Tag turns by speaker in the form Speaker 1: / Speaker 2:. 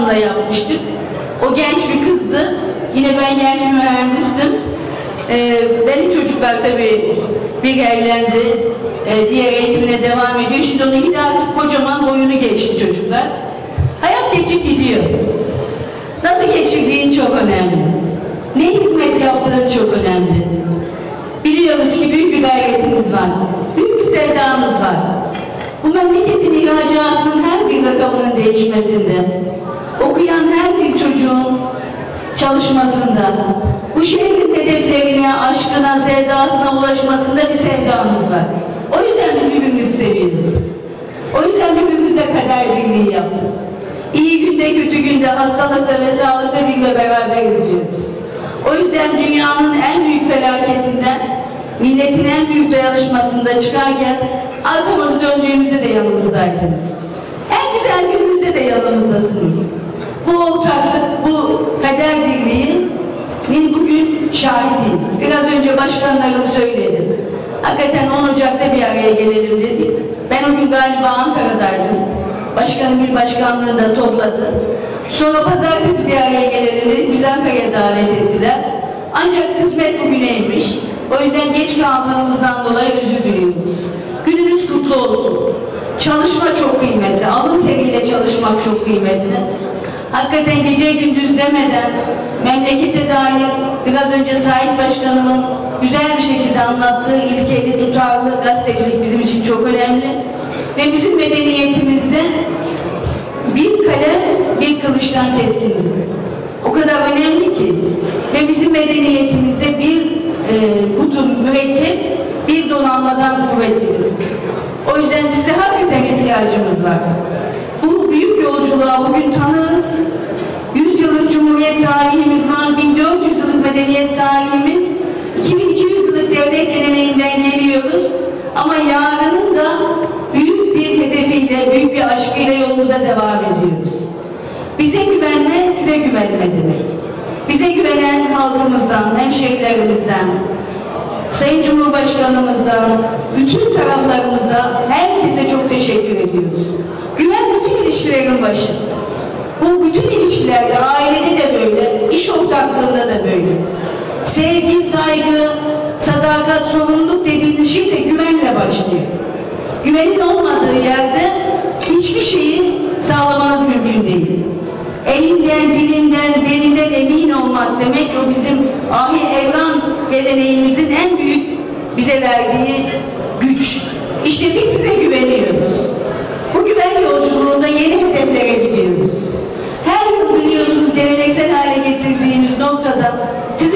Speaker 1: Hanım'la yapmıştık. O genç bir kızdı. Yine ben genç bir mühendistim. Benim çocuklar tabii bir evlendi, diğer eğitimine devam ediyor. Şimdi onunki de artık kocaman boyunu geçti çocuklar. Hayat geçip gidiyor. Nasıl geçirdiğin çok önemli. Ne hizmet yaptığın çok önemli. Biliyoruz ki büyük bir gayretiniz var. Büyük bir sevdanız var. Bu memleketin ihracatının her bir rakamının değişmesinde, okuyan her bir çocuğun çalışmasında, bu şehrin hedeflerine, aşkına, sevdasına ulaşmasında bir sevdamız var. O yüzden biz birbirimizi seviyoruz. O yüzden birbirimizle kader birliği yaptık. İyi günde, kötü günde, hastalıkta ve sağlıkta birlikte beraber izliyoruz. O yüzden dünyanın en büyük felaketinden, milletin en büyük dayanışmasında çıkarken arkamızı döndüğümüzde de yanımızdaydınız. En güzel günümüzde de yanımızdasınız. Bu ortaklık, bu kader birliğinin bugün şahidiyiz. Biraz önce başkanlarım söyledi. Hakikaten 10 Ocak'ta bir araya gelelim dedi. Ben o gün galiba Ankara'daydım. Başkanım bir başkanlığında topladı. Sonra pazartesi bir araya gelelim dedik. Bizi Ankara'ya davet ettiler. Ancak kısmet bugüneymiş. O yüzden geç kaldığımızdan dolayı özür diliyoruz. Gününüz kutlu olsun. Çalışma çok kıymetli. Alın teriyle çalışmak çok kıymetli. Hakikaten gece gündüz demeden memlekete dair biraz önce Sait Başkanımın güzel bir şekilde anlattığı ilkeli, tutarlı gazetecilik bizim için çok önemli. Ve bizim medeniyetimizde bir kalem bir kılıçtan keskindir. O kadar önemli ki. Ve bizim medeniyetimizde bir kutu mürekkep bir donanmadan kuvvetlidir. O yüzden size hakikaten ihtiyacımız var. Bu büyük yolculuğa bugün tanığız. 100 yıllık Cumhuriyet tarihimiz var, 1400 yıllık medeniyet tarihimiz, 2200 yıllık devlet geleneğinden geliyoruz. Ama yarının da büyük bir hedefiyle, büyük bir aşkıyla yolumuza devam ediyoruz. Bize güvenme, size güvenme demek. Bize güvenen halkımızdan, hemşehrilerimizden, Sayın Cumhurbaşkanımızdan, bütün taraflarımızda herkese çok teşekkür ediyoruz. Güven bütün ilişkilerin başı. Bu bütün ilişkilerde, ailede de böyle, iş ortaklığında da böyle. Sevgi, saygı, sadakat, sorumluluk dediğiniz şey de güvenle başlıyor. Güvenin olmadığı yerde hiçbir şeyi sağlamanız mümkün değil. Elinden, dilinden, belinden emin olmak demek o bizim ahi evran geleneğimizin en büyük bize verdiği güç. İşte biz size güveniyoruz. Bu güven yolculuğunda yeni hedeflere gidiyoruz. Her yıl biliyorsunuz geleneksel hale getirdiğimiz noktada siz